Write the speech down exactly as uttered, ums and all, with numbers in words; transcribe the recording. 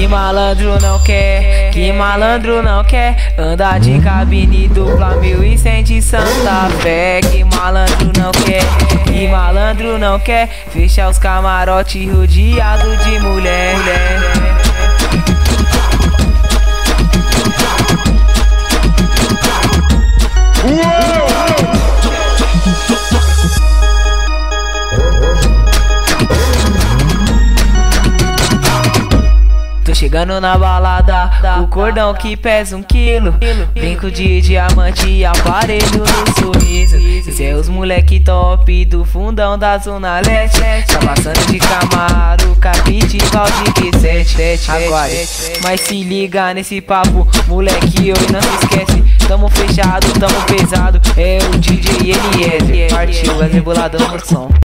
malandro não quer, que malandro não quer andar de cabine dupla mil e cem de Santa Fé. Que malandro não quer, que malandro não quer fechar os camarotes rodeado de mulher. Tô chegando na balada, o cordão que pesa um quilo, brinco de diamante e aparelho no sorriso. Esse é os moleque top do fundão da Zona Leste, tá passando de Camaro, Capitival de Q sete. Agora, mas se liga nesse papo, moleque, oi, não se esquece. Tamo fechado, tamo pesado, é o D J Eliezer. Partiu, é rebolado no som.